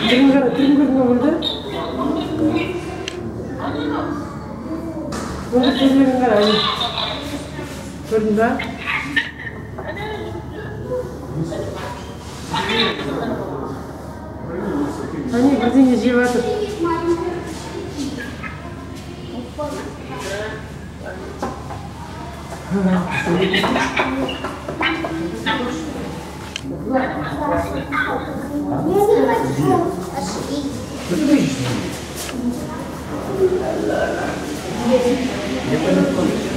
Krim görünüyor burada. Bunu söyleyelim herhalde. Gördün mü? Hani bizim yüzüğü vardı. Я